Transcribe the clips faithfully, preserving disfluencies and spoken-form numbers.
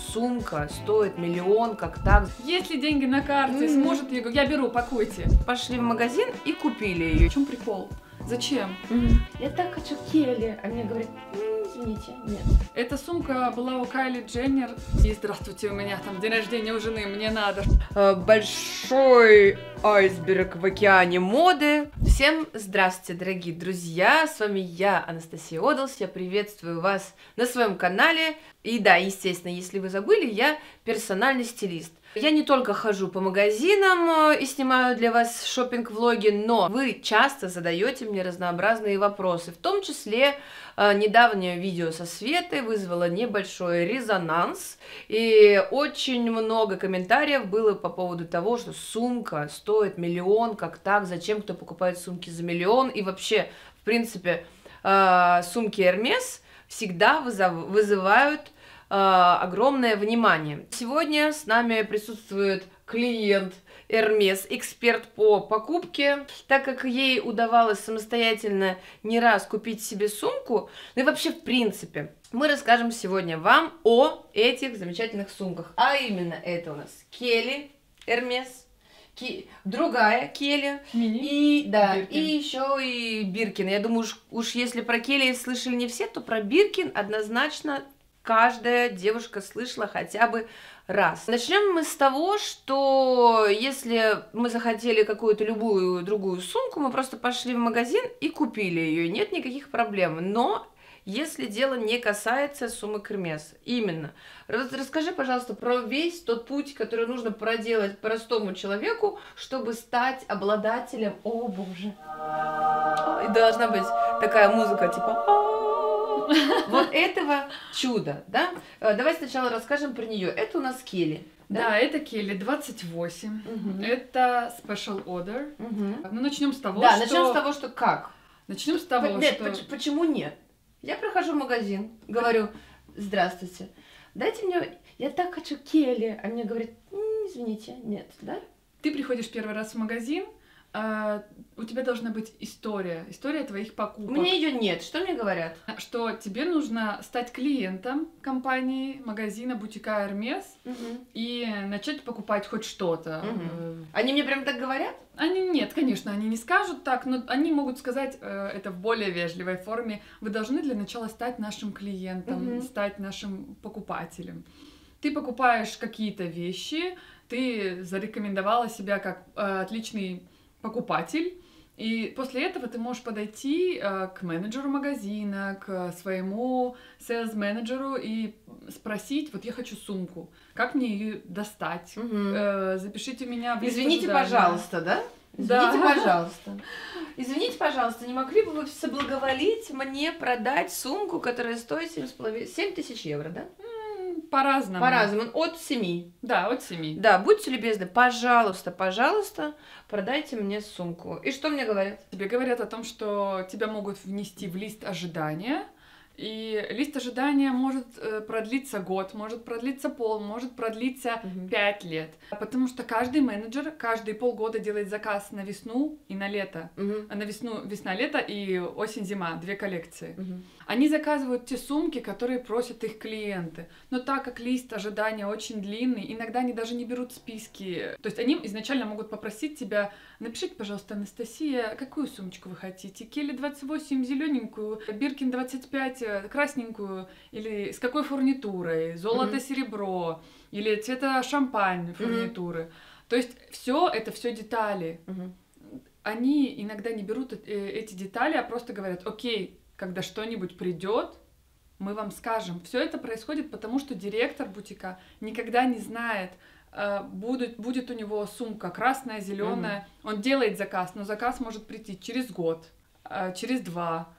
сумка стоит миллион, как так. Есть ли деньги на карте, mm-hmm. сможет ли... Я беру, пакуйте. Пошли в магазин и купили ее. В чем прикол? Зачем? Mm-hmm. Я так хочу Келли, а мне говорят, извините, нет. Эта сумка была у Кайли Дженнер. И здравствуйте, у меня там день рождения у жены, мне надо. Большой айсберг в океане моды. Всем здравствуйте, дорогие друзья, с вами я, Анастасия Одалс, я приветствую вас на своем канале. И да, естественно, если вы забыли, я персональный стилист. Я не только хожу по магазинам и снимаю для вас шопинг-влоги, но вы часто задаете мне разнообразные вопросы. В том числе недавнее видео со Светой вызвало небольшой резонанс, и очень много комментариев было по поводу того, что сумка стоит миллион, как так, зачем кто покупает сумки за миллион, и вообще, в принципе, сумки Hermes всегда вызывают огромное внимание. Сегодня с нами присутствует клиент Hermes, эксперт по покупке. Так как ей удавалось самостоятельно не раз купить себе сумку, ну и вообще в принципе, мы расскажем сегодня вам о этих замечательных сумках. А именно это у нас Келли Hermes, Ки... другая Келли и, да, и еще и Биркин. Я думаю, уж, уж если про Келли слышали не все, то про Биркин однозначно каждая девушка слышала хотя бы раз. Начнем мы с того, что если мы захотели какую-то любую другую сумку, мы просто пошли в магазин и купили ее, нет никаких проблем. Но если дело не касается сумок Hermes, именно. Расскажи, пожалуйста, про весь тот путь, который нужно проделать простому человеку, чтобы стать обладателем, о боже, и должна быть такая музыка типа вот этого чуда, да? Давай сначала расскажем про нее. Это у нас Келли. Да, да, это Келли двадцать восемь. Угу. Это Special Order. Угу. Ну, начнем с того, да, что... Да, начнем с того, что как? Начнем с того, нет, что... Нет, почему нет? Я прохожу в магазин, говорю, здравствуйте, дайте мне... Я так хочу Келли. А мне говорят, извините, нет, да? Ты приходишь первый раз в магазин, Uh, у тебя должна быть история, история твоих покупок. У меня ее нет. Что мне говорят? Что тебе нужно стать клиентом компании, магазина, бутика Hermes uh-huh. и начать покупать хоть что-то. Uh-huh. Они мне прям так говорят? Они нет, конечно, они не скажут так, но они могут сказать э, это в более вежливой форме. Вы должны для начала стать нашим клиентом, uh-huh. стать нашим покупателем. Ты покупаешь какие-то вещи, ты зарекомендовала себя как э, отличный покупатель, и после этого ты можешь подойти э, к менеджеру магазина, к своему сейлс-менеджеру и спросить, вот я хочу сумку, как мне ее достать, угу. э, запишите меня в лист Извините, ожидания. Пожалуйста, да? Извините, да. пожалуйста. Извините, пожалуйста, не могли бы вы соблаговолить мне продать сумку, которая стоит семь тысяч евро, да? По-разному. По-разному. От семи. Да, от семи. Да, будьте любезны, пожалуйста, пожалуйста, продайте мне сумку. И что мне говорят? Тебе говорят о том, что тебя могут внести в лист ожидания. И лист ожидания может э, продлиться год, может продлиться пол, может продлиться uh-huh. пять лет. Потому что каждый менеджер каждые полгода делает заказ на весну и на лето. Uh-huh. На весну, весна-лето и осень-зима, две коллекции. Uh-huh. Они заказывают те сумки, которые просят их клиенты. Но так как лист ожидания очень длинный, иногда они даже не берут списки. То есть они изначально могут попросить тебя: напишите, пожалуйста, Анастасия, какую сумочку вы хотите? Келли двадцать восемь зелененькую, Биркин двадцать пять красненькую, или с какой фурнитурой, золото-серебро, mm-hmm. или цвета шампань фурнитуры. Mm-hmm. То есть все это все детали. Mm-hmm. Они иногда не берут эти детали, а просто говорят: окей, когда что-нибудь придет, мы вам скажем. Все это происходит потому, что директор бутика никогда не знает, будет, будет у него сумка красная, зеленая. Mm-hmm. Он делает заказ, но заказ может прийти через год, через два.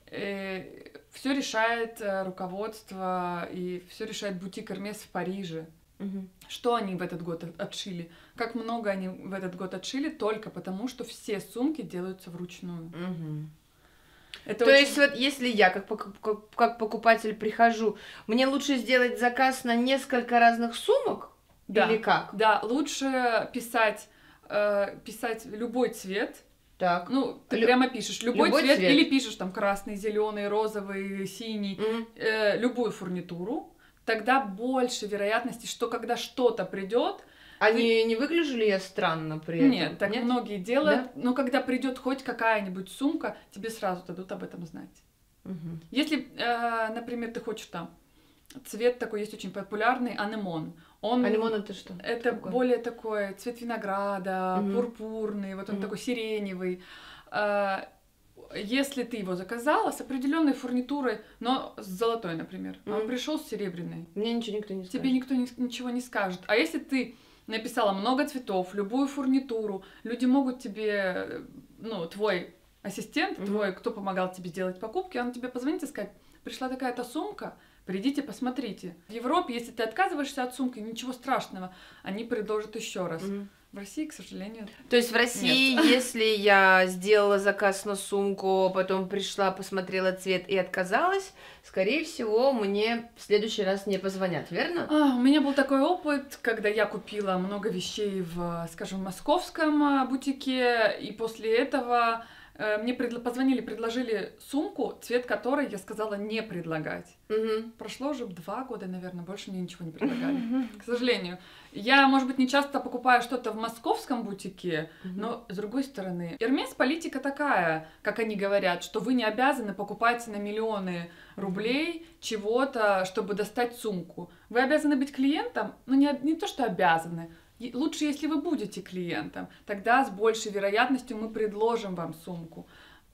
Все решает руководство и все решает бутик Hermes в Париже. Угу. Что они в этот год отшили? Как много они в этот год отшили? Только потому, что все сумки делаются вручную. Угу. Это То очень... есть вот если я как, как, как покупатель прихожу, мне лучше сделать заказ на несколько разных сумок? Да. Или как? Да, лучше писать, э, писать любой цвет. Так. Ну, ты Лю... прямо пишешь любой, любой цвет, цвет, или пишешь там красный, зеленый, розовый, синий, mm-hmm. э, любую фурнитуру. тогда больше вероятности, что когда что-то придет. А ты... не, не выгляжу ли я странно при этом? Нет, так Нет? многие делают. Да? Но когда придет хоть какая-нибудь сумка, тебе сразу дадут об этом знать. Угу. Если, э, например, ты хочешь там цвет такой есть очень популярный, анемон. Он, анемон это что? Это Какой? Более такой цвет винограда, угу. пурпурный, вот он угу. такой сиреневый. Э, Если ты его заказала с определенной фурнитурой, но с золотой, например, mm. а он пришел с серебряной, мне ничего никто не скажет. Тебе никто ни, ничего не скажет. А если ты написала много цветов, любую фурнитуру, люди могут тебе, ну, твой ассистент, mm-hmm. твой, кто помогал тебе делать покупки, он тебе позвонит и скажет: пришла такая-то сумка, придите, посмотрите. В Европе, если ты отказываешься от сумки, ничего страшного, они предложат еще раз. Mm-hmm. В России, к сожалению. То есть в России, нет. Если я сделала заказ на сумку, потом пришла, посмотрела цвет и отказалась, скорее всего, мне в следующий раз не позвонят, верно? А, у меня был такой опыт, когда я купила много вещей в, скажем, московском бутике, и после этого э, мне предла- позвонили, предложили сумку, цвет которой я сказала не предлагать. Угу. Прошло уже два года, наверное, больше мне ничего не предлагали, к сожалению. Я, может быть, не часто покупаю что-то в московском бутике, mm-hmm. но, с другой стороны, Hermès политика такая, как они говорят, что вы не обязаны покупать на миллионы рублей чего-то, чтобы достать сумку. Вы обязаны быть клиентом, но не, не то, что обязаны. Лучше, если вы будете клиентом, тогда с большей вероятностью мы предложим вам сумку.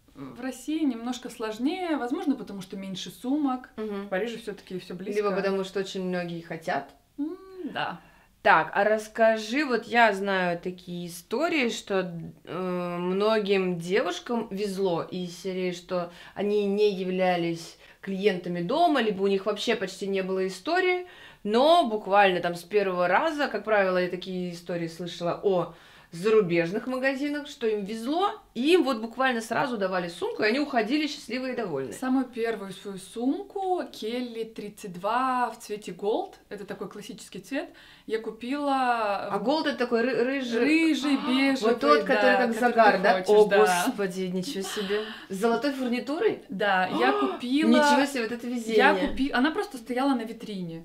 В России немножко сложнее, возможно, потому что меньше сумок. Mm-hmm. В Париже все-таки все близко. Либо потому что очень многие хотят. Mm, да. Так, а расскажи, вот я знаю такие истории, что э, многим девушкам везло из серии, что они не являлись клиентами дома, либо у них вообще почти не было истории, но буквально там с первого раза, как правило, я такие истории слышала о зарубежных магазинах, что им везло, и им вот буквально сразу давали сумку, и они уходили счастливые и довольные. Самую первую свою сумку, Келли тридцать два в цвете Gold, это такой классический цвет, я купила... А Gold это такой ры- рыжий... Рыжий, бежевый, вот тот, да, который как который загар, да? Хочешь, О, да. господи, ничего себе. С золотой фурнитурой? Да, я купила... Ничего себе, вот это везение. Я купила... Она просто стояла на витрине.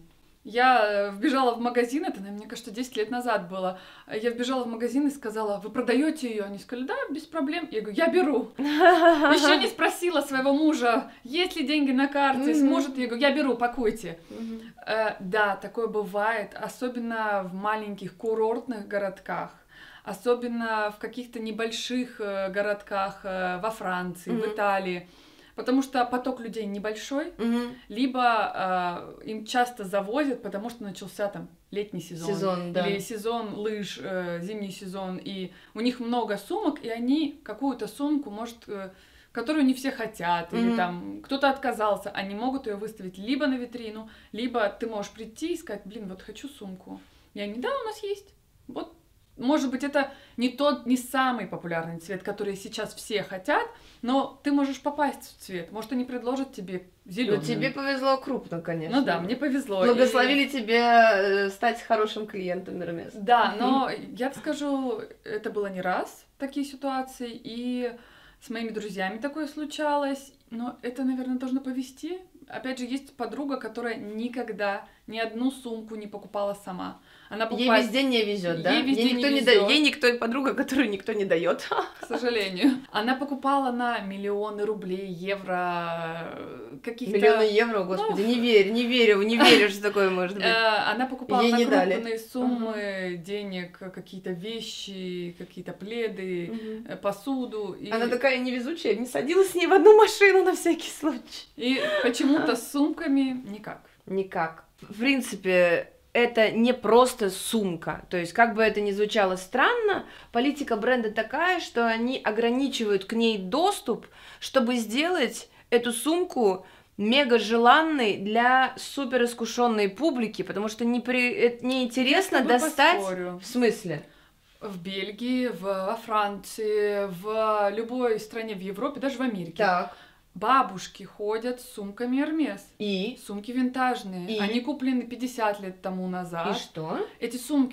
Я вбежала в магазин, это, мне кажется, десять лет назад было. Я вбежала в магазин и сказала: вы продаете ее? Они сказали: да, без проблем. Я говорю: я беру. Еще не спросила своего мужа, есть ли деньги на карте, сможет. Я говорю: я беру, пакуйте. Да, такое бывает, особенно в маленьких курортных городках. Особенно в каких-то небольших городках во Франции, в Италии. Потому что поток людей небольшой, mm-hmm. либо э, им часто завозят, потому что начался там летний сезон, сезон да. или сезон лыж, э, зимний сезон, и у них много сумок, и они какую-то сумку, может, э, которую не все хотят, mm-hmm. или там кто-то отказался, они могут ее выставить либо на витрину, либо ты можешь прийти и сказать: блин, вот хочу сумку. И они: да, у нас есть. Вот, может быть, это не тот, не самый популярный цвет, который сейчас все хотят, но ты можешь попасть в цвет. Может, они предложат тебе зеленый. Ну, тебе повезло крупно, конечно. Ну да, мне повезло. Благословили и... тебе стать хорошим клиентом Hermès. Да, но я скажу, это было не раз, такие ситуации, и с моими друзьями такое случалось, но это, наверное, должно повезти. Опять же, есть подруга, которая никогда ни одну сумку не покупала сама. Она покупает... Ей везде не везет, да? Ей везде Ей никто не, не везет. дает. Ей никто, подруга, которую никто не дает. К сожалению. Она покупала на миллионы рублей, евро, каких-то... Миллионы евро, господи, ну... не верю, не верю, не верю, что такое может быть. Она покупала Ей на крупные суммы денег, какие-то вещи, какие-то пледы, посуду. Она такая невезучая, не садилась с ней в одну машину на всякий случай. И почему-то с сумками никак. Никак. В принципе, это не просто сумка. То есть, как бы это ни звучало странно, политика бренда такая, что они ограничивают к ней доступ, чтобы сделать эту сумку мега желанной для супер искушенной публики, потому что не при... неинтересно достать... Поспорю. В смысле? В Бельгии, в... во Франции, в любой стране в Европе, даже в Америке. Так. Бабушки ходят с сумками Hermès. И? Сумки винтажные. И? Они куплены пятьдесят лет тому назад. И что? Эти сумки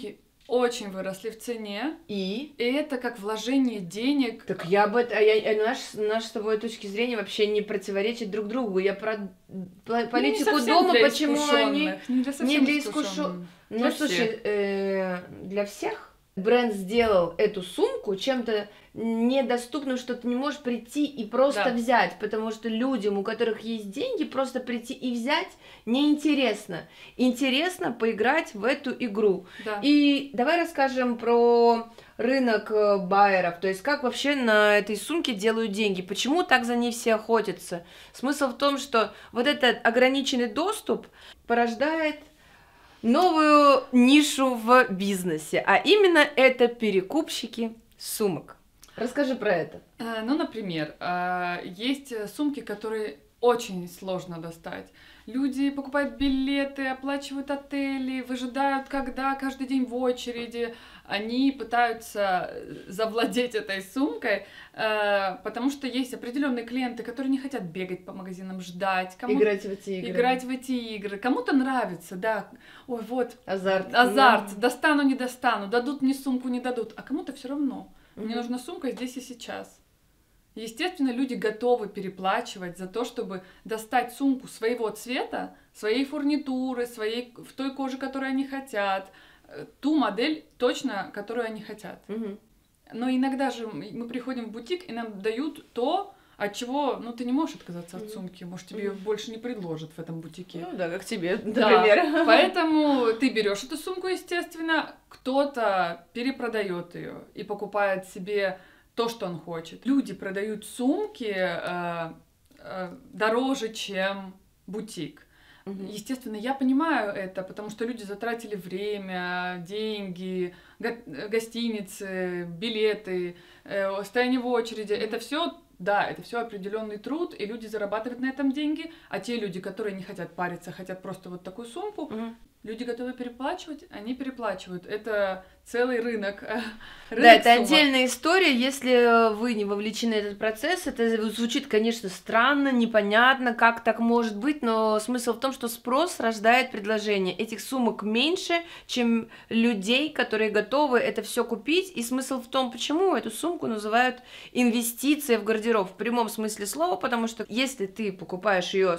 очень выросли в цене. И? И это как вложение денег. Так я бы... А я, наш, наш с тобой точки зрения вообще не противоречат друг другу. Я про политику не дома, для почему они... Не для, не для искушенных. Ну, для слушай, э, для всех бренд сделал эту сумку чем-то недоступным, что ты не можешь прийти и просто да. взять, потому что людям, у которых есть деньги, просто прийти и взять неинтересно. Интересно поиграть в эту игру. Да. И давай расскажем про рынок байеров, то есть как вообще на этой сумке делают деньги, почему так за ней все охотятся. Смысл в том, что вот этот ограниченный доступ порождает новую нишу в бизнесе, а именно это перекупщики сумок. Расскажи про это. А, ну, например, есть сумки, которые очень сложно достать. Люди покупают билеты, оплачивают отели, выжидают, когда каждый день в очереди. Они пытаются завладеть этой сумкой, потому что есть определенные клиенты, которые не хотят бегать по магазинам, ждать. Играть в эти игры. Играть в эти игры. Кому-то нравится, да. Ой, вот. Азарт. Азарт. Да. Достану, не достану. Дадут мне сумку, не дадут. А кому-то все равно. Mm-hmm. Мне нужна сумка здесь и сейчас. Естественно, люди готовы переплачивать за то, чтобы достать сумку своего цвета, своей фурнитуры, своей, в той коже, которую они хотят, ту модель точно, которую они хотят. Угу. Но иногда же мы приходим в бутик, и нам дают то, от чего, ну, ты не можешь отказаться от сумки, может, тебе ее больше не предложат в этом бутике. Ну да, как тебе, да. например. Поэтому ты берешь эту сумку, естественно, кто-то перепродает ее и покупает себе то, что он хочет. Люди продают сумки э, э, дороже, чем бутик. Uh-huh. Естественно, я понимаю это, потому что люди затратили время, деньги, го- гостиницы, билеты, э, стояние в очереди. Это все, да, это все определенный труд, и люди зарабатывают на этом деньги. А те люди, которые не хотят париться, хотят просто вот такую сумку, uh-huh. люди готовы переплачивать, они переплачивают. Это целый рынок. рынок да, это сумок. Отдельная история. Если вы не вовлечены в этот процесс, это звучит, конечно, странно, непонятно, как так может быть, но смысл в том, что спрос рождает предложение. Этих сумок меньше, чем людей, которые готовы это все купить. И смысл в том, почему эту сумку называют инвестицией в гардероб в прямом смысле слова, потому что если ты покупаешь ее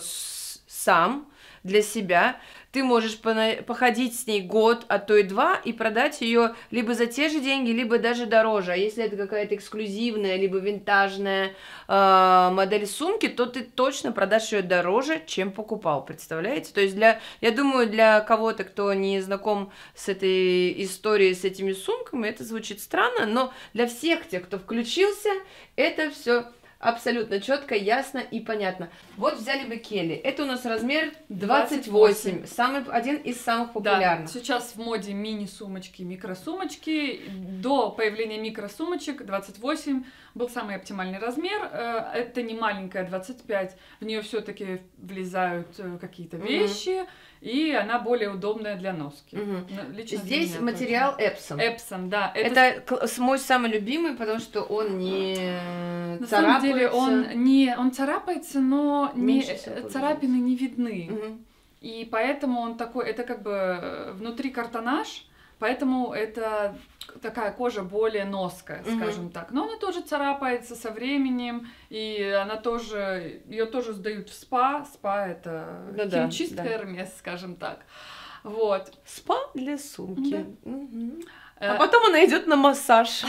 сам, для себя, ты можешь походить с ней год, а то и два, и продать ее либо за те же деньги, либо даже дороже. А если это какая-то эксклюзивная, либо винтажная э, модель сумки, то ты точно продашь ее дороже, чем покупал, представляете? То есть для, я думаю, для кого-то, кто не знаком с этой историей, с этими сумками, это звучит странно, но для всех тех, кто включился, это все абсолютно четко, ясно и понятно. Вот взяли бы Келли. Это у нас размер двадцать восемь. двадцать восемь. Самый, один из самых популярных. Да, сейчас в моде мини-сумочки, микросумочки. До появления микросумочек двадцать восемь был самый оптимальный размер. Это не маленькая двадцать пять. В нее все-таки влезают какие-то вещи. Mm-hmm. И она более удобная для носки. Угу. Лично здесь материал Эпсом. Эпсом, да. Это... это мой самый любимый, потому что он не На царапается. самом деле он не, он царапается, но не, царапины не видны. Угу. И поэтому он такой, это как бы внутри картонаж, поэтому это такая кожа более ноская, скажем mm-hmm. так. Но она тоже царапается со временем, и она тоже, ее тоже сдают в спа. Спа — это ну, химчистка да, Hermes, да. скажем так. Вот. Спа для сумки. Да. Mm-hmm. А потом она идет на массаж.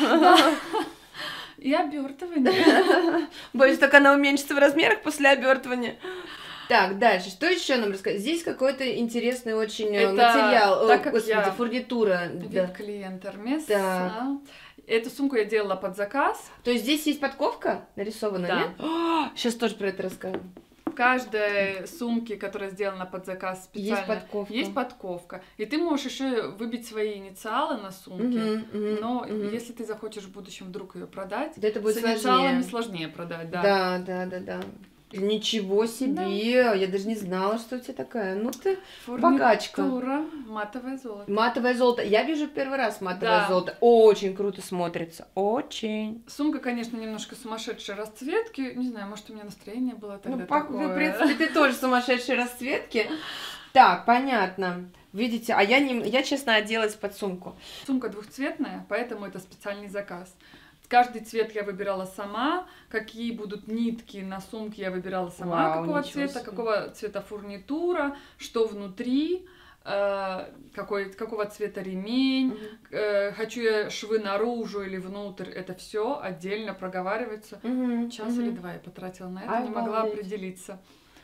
И обертывание. Боюсь, так она уменьшится в размерах после обертывания. Так, дальше. Что еще нам рассказать? Здесь какой-то интересный очень это, материал. Так О, как господи, я фурнитура. Да. Клиент Hermes. Да. Эту сумку я делала под заказ. То есть здесь есть подковка нарисована, да. нет? О, сейчас тоже про это расскажу. В каждой сумке, которая сделана под заказ специально, есть подковка. Есть подковка. И ты можешь еще выбить свои инициалы на сумке. Uh-huh, uh-huh, но uh-huh. если ты захочешь в будущем вдруг ее продать, да это будет с сложнее. инициалами сложнее продать. Да, да, да, да. да. Ничего себе! Да. Я даже не знала, что у тебя такая. Ну ты богачка. Фурнитура, матовое золото. Матовое золото. Я вижу первый раз матовое да. золото. Очень круто смотрится. Очень. Сумка, конечно, немножко сумасшедшей расцветки. Не знаю, может, у меня настроение было тогда ну, такое. в принципе, ты тоже сумасшедшей расцветки. Так, понятно. Видите, а я, не, я честно, оделась под сумку. Сумка двухцветная, поэтому это специальный заказ. Каждый цвет я выбирала сама, какие будут нитки на сумке я выбирала сама, Вау, какого ничего цвета, себе. какого цвета фурнитура, что внутри, э, какой, какого цвета ремень, Мгм. э, хочу я швы наружу или внутрь, это все отдельно проговаривается. Мгм, Час мгм. или два я потратила на это, не могла Обалдеть. определиться.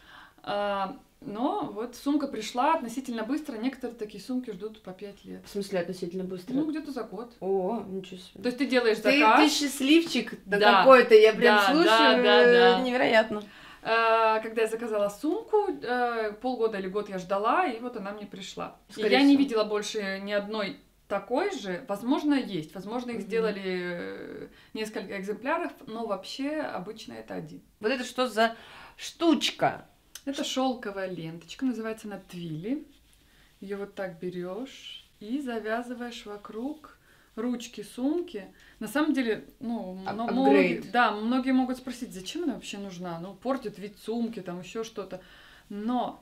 А, но вот сумка пришла относительно быстро, некоторые такие сумки ждут по пять лет. В смысле относительно быстро? Ну, где-то за год. О, ничего себе. То есть ты делаешь Ты, заказ. ты счастливчик да Да, какой-то, я прям да, слушаю, да, да, да. невероятно. Э, Когда я заказала сумку, э, полгода или год я ждала, и вот она мне пришла. И Скорее я не всего. видела больше ни одной такой же. Возможно, есть. Возможно, их Мгм. сделали э, несколько экземпляров, но вообще обычно это один. Вот это что за штучка? Это шелковая ленточка, называется она твили. Ее вот так берешь и завязываешь вокруг ручки сумки. На самом деле, ну, Ап- но- апгрейд. многие, да, многие могут спросить, зачем она вообще нужна? Ну, портит вид сумки, там еще что-то. Но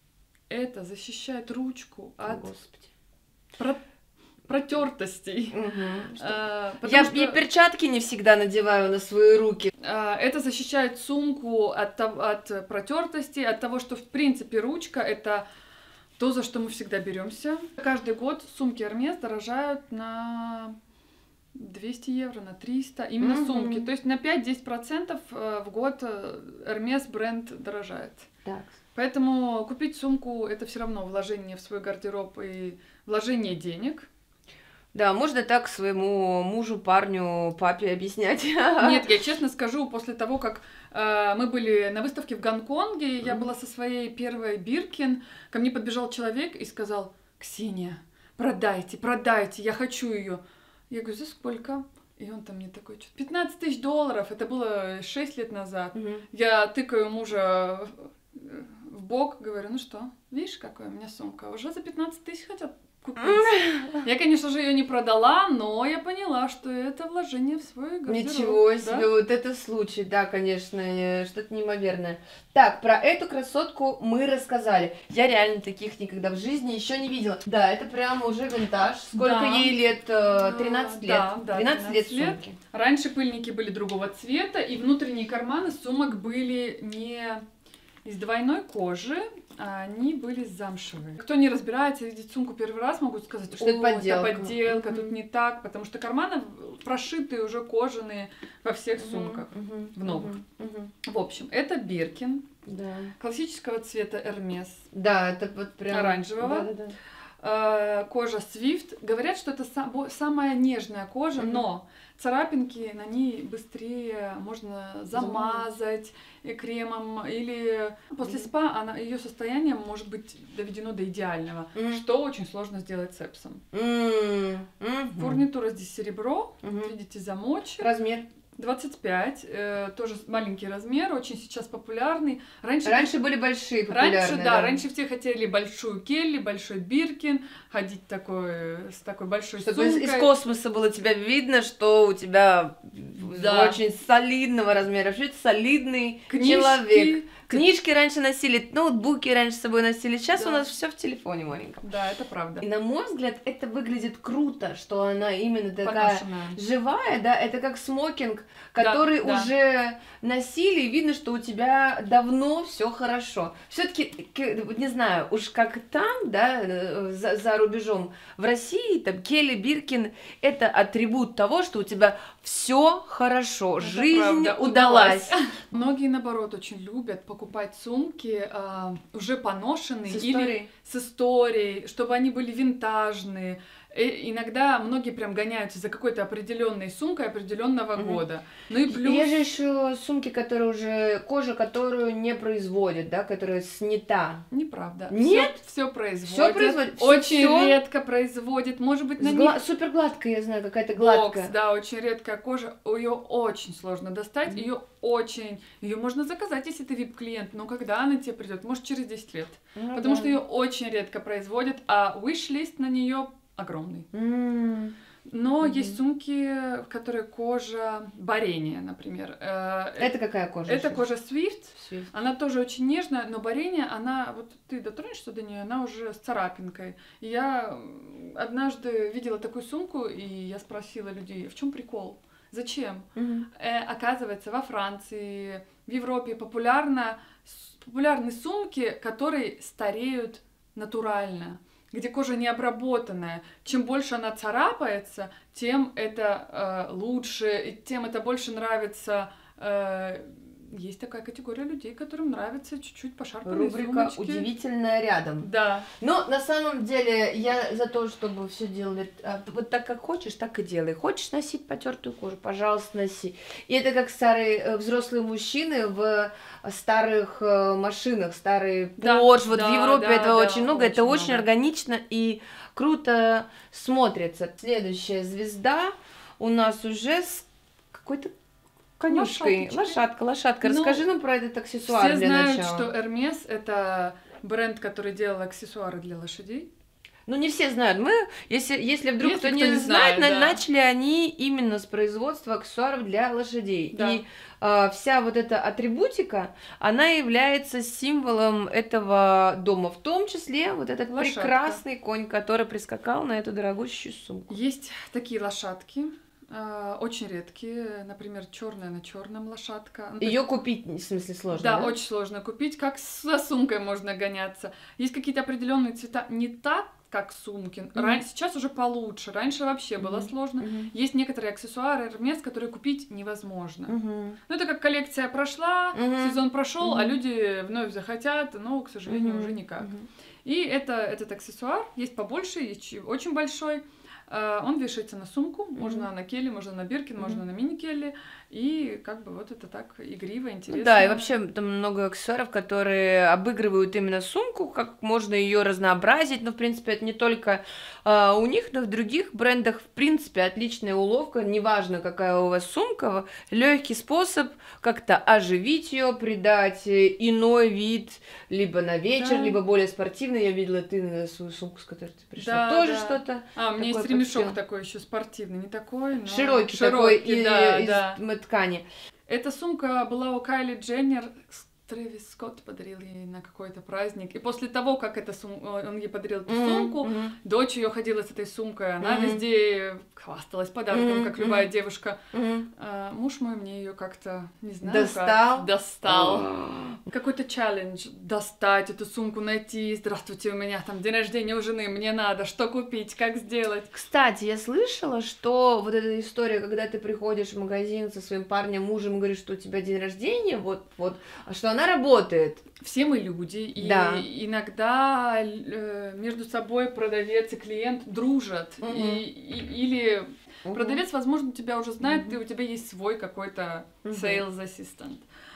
это защищает ручку О, от Господи. про- протертостей. Мгм. Что- А, потому Я что, и перчатки не всегда надеваю на свои руки. а, это защищает сумку от, тов- от протертости, от того, что в принципе ручка это то, за что мы всегда беремся. Каждый год сумки Hermes дорожают на двести евро, на триста, именно Мгм. сумки. То есть на пять-десять процентов в год э, Hermes бренд дорожает. Так. Поэтому купить сумку это все равно вложение в свой гардероб и вложение денег. Да, можно так своему мужу, парню, папе объяснять. Нет, я честно скажу, после того, как э, мы были на выставке в Гонконге, я Мгм. была со своей первой Биркин, ко мне подбежал человек и сказал: «Ксения, продайте, продайте, я хочу ее». Я говорю: «За сколько?» И он там мне такой: «Что-то пятнадцать тысяч долларов». Это было шесть лет назад. Мгм. Я тыкаю мужа в бок, говорю: «Ну что, видишь, какая у меня сумка? Уже за пятнадцать тысяч хотят купить». Я, конечно же, ее не продала, но я поняла, что это вложение в свой гардероб. Ничего да? себе, вот это случай, да, конечно, э, что-то неимоверное. Так, про эту красотку мы рассказали. Я реально таких никогда в жизни еще не видела. Да, это прямо уже винтаж. Сколько Да. ей лет? Э, тринадцать лет. Да, да, тринадцать лет тринадцать лет. сумки. Раньше пыльники были другого цвета, и внутренние карманы сумок были не из двойной кожи, а они были замшевые. Кто не разбирается, видит сумку первый раз, могут сказать, Что это «О, подделка». это подделка, Мгм. тут не так», потому что карманы прошитые уже кожаные во всех Мгм, сумках. мгм, в новых. мгм, мгм. В общем, это Биркин Да. классического цвета Hermes. Да, это вот прям... Оранжевого. Да, да, да. Э, Кожа Swift. Говорят, что это са- самая нежная кожа, Мгм. но царапинки на ней быстрее можно замазать и кремом, или после Мгм. спа она, ее состояние может быть доведено до идеального, Мгм. что очень сложно сделать сепсом. М, мгм. Фурнитура здесь серебро, Мгм. видите, замочек. Размер. двадцать пять, э, тоже маленький размер, очень сейчас популярный. Раньше, Раньше были большие, популярные. раньше, да, раньше все хотели большую Келли, большой Биркин, ходить такой, с такой большой Чтобы из, сумкой. из космоса было тебя видно, что у тебя Да. очень солидного размера. Вообще это солидный Книжки. человек. Книжки раньше носили, ноутбуки раньше с собой носили. Сейчас Да. у нас все в телефоне маленьком. Да, это правда. И на мой взгляд, это выглядит круто, что она именно такая Поношенная. живая, да, это как смокинг, который да. уже носили, и видно, что у тебя давно все хорошо. Все-таки, не знаю, уж как там, да, э, за, за рубежом, в России, там, Келли, Биркин, это атрибут того, что у тебя все хорошо, Это жизнь правда, удалась. Многие, наоборот, очень любят покупать сумки а, уже поношенные С или историей. с историей, чтобы они были винтажные. И иногда многие прям гоняются за какой-то определенной сумкой определенного Мгм. года. Ну и плюс... Есть же еще сумки, которые уже, кожа, которую не производят, да, которая снята. Неправда. Нет? Все производит. Всё производит? Всё- Очень всё? редко производит. Может быть, на С них гла- Супер гладкая, я знаю, какая-то гладкая. бокс, да, очень редкая кожа. Ее очень сложно достать. Мгм. Ее очень. Ее можно заказать, если ты вип-клиент. Но когда она тебе придет? Может, через десять лет. Ну Потому да. что ее очень редко производят, а wish-лист на нее огромный. М. Но Мгм. есть сумки, в которой кожа Борения, например. Э, Это какая кожа? Это ещё? кожа Swift. Swift. Она тоже очень нежная, но Борения, она, вот ты дотронешься до нее, она уже с царапинкой. И я м, однажды видела такую сумку, и я спросила людей, в чем прикол? Зачем? Мгм. Э, оказывается, во Франции, в Европе популярно, с- популярны сумки, которые стареют натурально, где кожа не обработанная. Чем больше она царапается, тем это э, лучше, и тем это больше нравится. э, Есть такая категория людей, которым нравится чуть-чуть пошарпанные Рубрика сумочки. «Удивительное рядом». Да. Но на самом деле я за то, чтобы все делали а, вот так, как хочешь, так и делай. Хочешь носить потертую кожу, пожалуйста, носи. И это как старые э, взрослые мужчины в старых э, машинах, старые Да, Porsche. Вот да, в Европе да, этого да, очень много, это очень очень много. органично и круто смотрится. Следующая звезда у нас уже с какой-то конюшкой. Лошадочкой. Лошадка, лошадка. Ну, Расскажи нам про этот аксессуар Все для знают, начала. что Hermes — это бренд, который делал аксессуары для лошадей. Ну, не все знают. Мы, если, если вдруг Если кто, кто не не знает, знает, на- да. начали они именно с производства аксессуаров для лошадей. Да. И а, вся вот эта атрибутика, она является символом этого дома, в том числе вот этот Лошадка. прекрасный конь, который прискакал на эту дорогущую сумку. Есть такие лошадки, э, очень редкие, например, черная на черном лошадка. Ну, то есть- Ее купить, в смысле, сложно, да, да? очень сложно купить, как со сумкой можно гоняться. Есть какие-то определенные цвета, не так, как сумки. Мгм. Ран- Сейчас уже получше, раньше вообще было Мгм. сложно. Мгм. Есть некоторые аксессуары Hermes, которые купить невозможно. Мгм. Ну, это как коллекция прошла, Мгм. сезон прошел, а Мгм. люди вновь захотят, но, к сожалению, Мгм. уже никак. Мгм. И это, этот аксессуар есть побольше, есть чи- очень большой. Э, Он вешается на сумку, Мгм. можно на келли, можно на биркин, Мгм. можно на мини-келли. И как бы вот это так игриво, Ну интересно. да, и вообще там много аксессуаров, которые обыгрывают именно сумку, как можно ее разнообразить. Но, в принципе, это не только а, у них, но в других брендах, в принципе, отличная уловка. Неважно, какая у вас сумка, легкий способ как-то оживить ее, придать э, иной вид, либо на вечер, Да. либо более спортивный. Я видела ты на свою сумку, с которой ты пришла, Да, тоже да. что-то. А, у меня есть такой ремешок подстил. такой еще спортивный, не такой, но Широкий, такой и- да, из да. м- ткани. Эта сумка была у Кайли Дженнер. Трэвис Скотт подарил ей на какой-то праздник. И после того, как это сум... он ей подарил эту Мгм, сумку, мгм, дочь ее ходила с этой сумкой, она Мгм. везде хвасталась подарком, Мгм, как любая мгм. девушка. мгм. А, муж мой мне ее как-то, не знаю, Достал? как, достал. Какой-то челлендж достать эту сумку, найти. Здравствуйте, у меня там день рождения у жены, мне надо, что купить, как сделать. Кстати, я слышала, что вот эта история, когда ты приходишь в магазин со своим парнем, мужем, и говоришь, что у тебя день рождения, вот, вот, а что она работает. Все мы люди, и Да. иногда э, между собой продавец и клиент дружат. Мгм. И, и- или продавец, возможно, тебя уже знает, Мгм. и у тебя есть свой какой-то Мгм. sales assistant.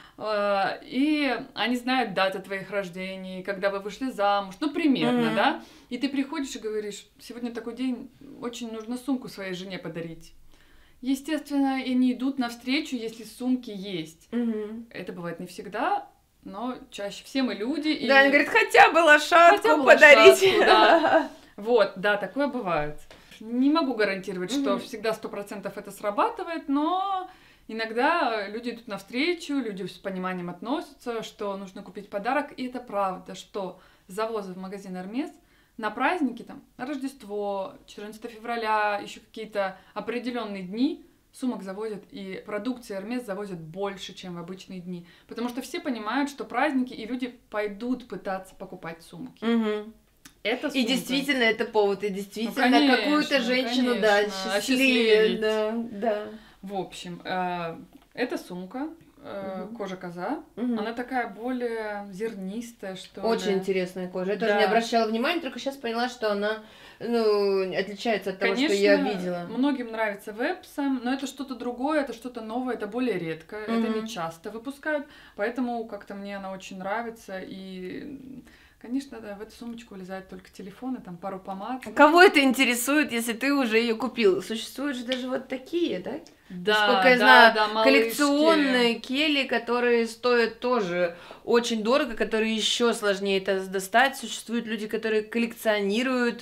Э, И они знают даты твоих рождений, когда вы вышли замуж, ну, примерно, Мгм. да? И ты приходишь и говоришь, сегодня такой день, очень нужно сумку своей жене подарить. Естественно, они идут навстречу, если сумки есть. Мгм. Это бывает не всегда, но чаще все мы люди. И... Да, она говорит, хотя бы лошадку Хотя бы подарить. лошадку, да. Вот, да, такое бывает. Не могу гарантировать, что Мгм. всегда сто процентов это срабатывает, но иногда люди идут навстречу, люди с пониманием относятся, что нужно купить подарок, и это правда, что завозы в магазин Hermes на праздники, там, на Рождество, четырнадцатого февраля, еще какие-то определенные дни сумок завозят, и продукции Hermes завозят больше, чем в обычные дни. Потому что все понимают, что праздники, и люди пойдут пытаться покупать сумки. Мгм. Это И сумка. действительно это повод, и действительно Ну, конечно, какую-то женщину, да, конечно, счастливее, осчастливить. да, да. В общем, э, эта сумка, э, Мгм. кожа коза, Мгм. она такая более зернистая, что Очень ли. интересная кожа. Я тоже Да. не обращала внимания, только сейчас поняла, что она, ну, отличается от того, Конечно, что я видела. многим нравится вебсам, но это что-то другое, это что-то новое, это более редко, это Мгм. не часто выпускают, поэтому как-то мне она очень нравится, и, конечно, да, в эту сумочку влезают только телефоны, там пару помад. Кого это интересует, если ты уже ее купил? Существуют же даже вот такие, да? Да, Насколько я да, знаю, да, малышки. коллекционные кели, которые стоят тоже очень дорого, которые еще сложнее это достать. Существуют люди, которые коллекционируют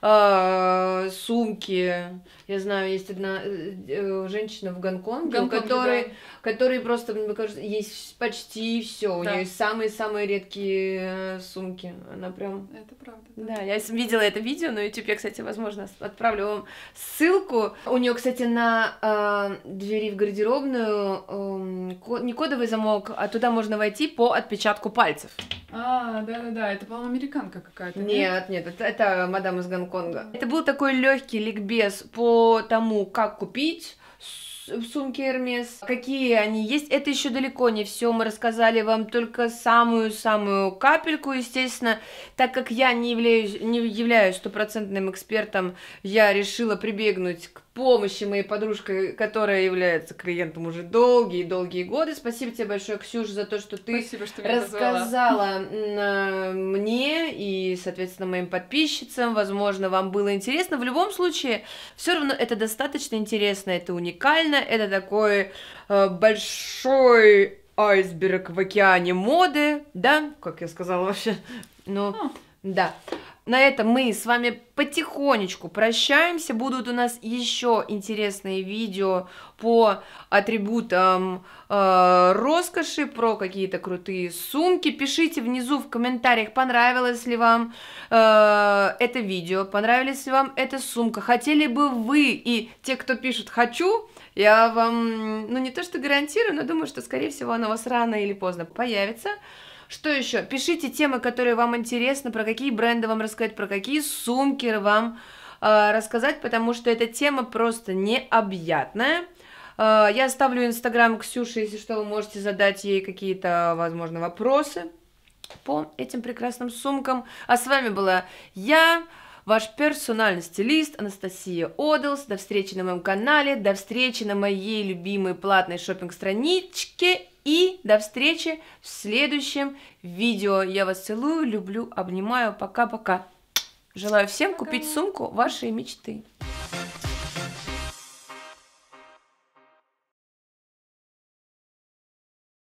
э, сумки. Я знаю, есть одна э, э, женщина в Гонконге, Гонконге, у которой, да. которой просто, мне кажется, есть почти все. У Да. нее есть самые-самые редкие э, сумки. Она прям... Это правда. Да, я видела это видео на YouTube, я, кстати, возможно, отправлю вам ссылку. У нее, кстати, на э, двери в гардеробную э, ко- не кодовый замок, а туда можно войти по отпечатку пальцев. А, да-да-да, это, по-моему, американка какая-то, Нет, нет, это, это мадам из Гонконга. Это был такой легкий ликбез по тому, как купить с- сумки Hermes, какие они есть. Это еще далеко не все. Мы рассказали вам только самую-самую капельку, естественно. Так как я не являюсь, не являюсь стопроцентным экспертом, я решила прибегнуть к помощи моей подружки, которая является клиентом уже долгие-долгие годы. Спасибо тебе большое, Ксюша, за то, что ты Спасибо, что меня позвала. рассказала м, мне и, соответственно, моим подписчицам. Возможно, вам было интересно. В любом случае, все равно это достаточно интересно, это уникально, это такой э, большой айсберг в океане моды, да, как я сказала вообще, ну, А. да. На этом мы с вами потихонечку прощаемся. Будут у нас еще интересные видео по атрибутам э, роскоши, про какие-то крутые сумки. Пишите внизу в комментариях, понравилось ли вам э, это видео, понравилась ли вам эта сумка. Хотели бы вы и те, кто пишут «хочу», я вам, ну не то что гарантирую, но думаю, что, скорее всего, она у вас рано или поздно появится. Что еще? Пишите темы, которые вам интересны, про какие бренды вам рассказать, про какие сумки вам э, рассказать, потому что эта тема просто необъятная. Э, я оставлю инстаграм Ксюши, если что, вы можете задать ей какие-то, возможно, вопросы по этим прекрасным сумкам. А с вами была я, ваш персональный стилист Анастасия Одалс. До встречи на моем канале, до встречи на моей любимой платной шопинг-страничке. И до встречи в следующем видео. Я вас целую, люблю, обнимаю. Пока-пока. Желаю всем Пока. купить сумку вашей мечты.